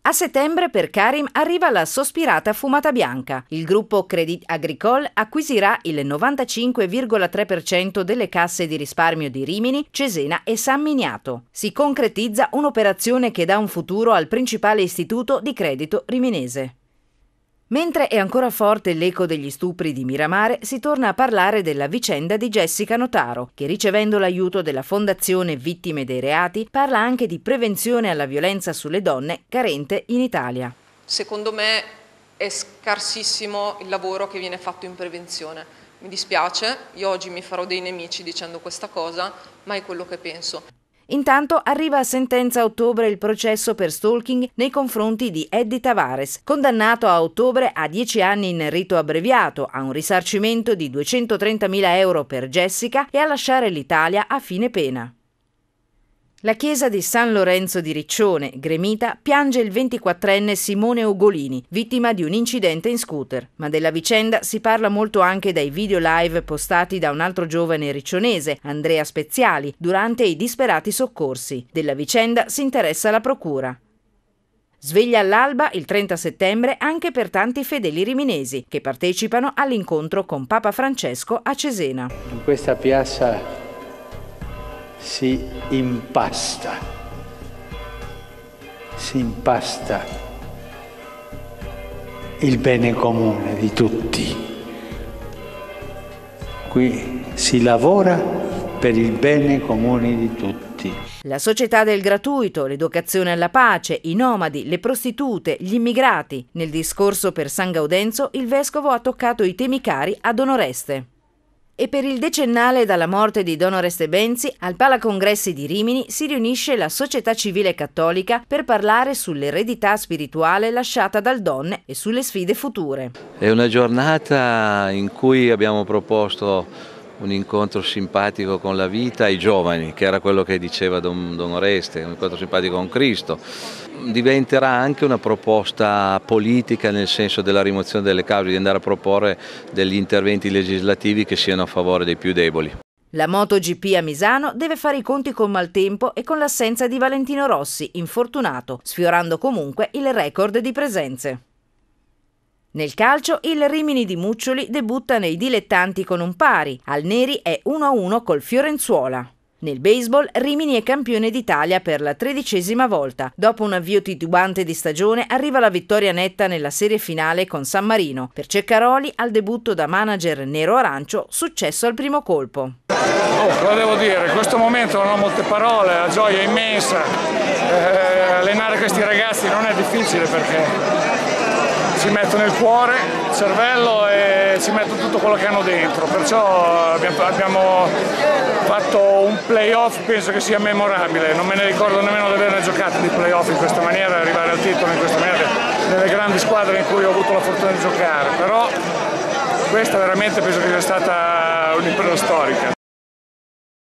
A settembre per Karim arriva la sospirata fumata bianca. Il gruppo Crédit Agricole acquisirà il 95,3% delle casse di risparmio di Rimini, Cesena e San Miniato. Si concretizza un'operazione che dà un futuro al principale istituto di credito riminese. Mentre è ancora forte l'eco degli stupri di Miramare, si torna a parlare della vicenda di Jessica Notaro, che ricevendo l'aiuto della Fondazione Vittime dei Reati parla anche di prevenzione alla violenza sulle donne carente in Italia. Secondo me è scarsissimo il lavoro che viene fatto in prevenzione. Mi dispiace, io oggi mi farò dei nemici dicendo questa cosa, ma è quello che penso. Intanto arriva a sentenza a ottobre il processo per stalking nei confronti di Eddie Tavares, condannato a ottobre a 10 anni in rito abbreviato, a un risarcimento di 230.000 euro per Jessica e a lasciare l'Italia a fine pena. La chiesa di San Lorenzo di Riccione, gremita, piange il 24enne Simone Ugolini, vittima di un incidente in scooter. Ma della vicenda si parla molto anche dai video live postati da un altro giovane riccionese, Andrea Speziali, durante i disperati soccorsi. Della vicenda si interessa la procura. Sveglia all'alba il 30 settembre anche per tanti fedeli riminesi che partecipano all'incontro con Papa Francesco a Cesena. In questa piazza si impasta il bene comune di tutti. Qui si lavora per il bene comune di tutti. La società del gratuito, l'educazione alla pace, i nomadi, le prostitute, gli immigrati. Nel discorso per San Gaudenzo il vescovo ha toccato i temi cari a Don Oreste. E per il decennale dalla morte di Don Oreste Benzi, al Palacongressi di Rimini si riunisce la società civile cattolica per parlare sull'eredità spirituale lasciata dal Don e sulle sfide future. È una giornata in cui abbiamo proposto un incontro simpatico con la vita ai giovani, che era quello che diceva Don Oreste, un incontro simpatico con Cristo. Diventerà anche una proposta politica nel senso della rimozione delle cause, di andare a proporre degli interventi legislativi che siano a favore dei più deboli. La MotoGP a Misano deve fare i conti col maltempo e con l'assenza di Valentino Rossi, infortunato, sfiorando comunque il record di presenze. Nel calcio il Rimini di Muccioli debutta nei dilettanti con un pari, al Neri è 1-1 col Fiorenzuola. Nel baseball Rimini è campione d'Italia per la 13ª volta. Dopo un avvio titubante di stagione arriva la vittoria netta nella serie finale con San Marino. Per Ceccaroli, al debutto da manager nero-arancio, successo al primo colpo. Cosa devo dire? In questo momento non ho molte parole, la gioia è immensa. Allenare questi ragazzi non è difficile perché si mettono il cuore, il cervello e si mettono tutto quello che hanno dentro, perciò abbiamo fatto un playoff, penso che sia memorabile, non me ne ricordo nemmeno di averne giocato di playoff in questa maniera, arrivare al titolo in questa maniera, nelle grandi squadre in cui ho avuto la fortuna di giocare, però questa veramente penso che sia stata un'impresa storica.